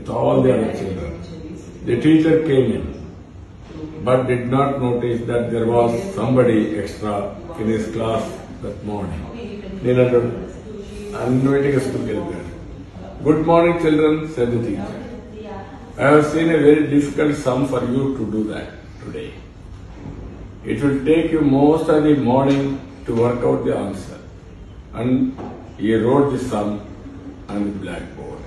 with all the other children. The teacher came in, but did not notice that there was somebody extra in his class that morning. And inviting us together. Good morning, children, said the teacher. I have seen a very difficult sum for you to do that today. It will take you most of the morning to work out the answer. And he wrote the sum on the blackboard.